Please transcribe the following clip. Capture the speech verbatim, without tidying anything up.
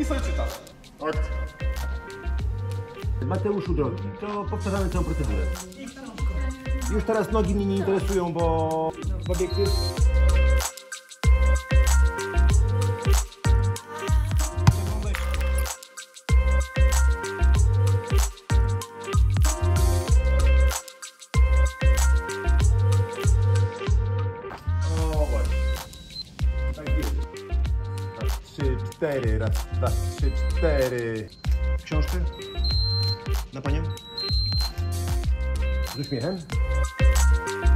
i sobie czytasz. Akcja. Mateuszu drogi, to powtarzamy całą procedurę. Już teraz nogi mnie nie interesują, bo w obiektyw... O właśnie. Tak jest. Raz, trzy, cztery, raz, dwa, trzy, cztery. Książkę? Na panią? Z uśmiechem?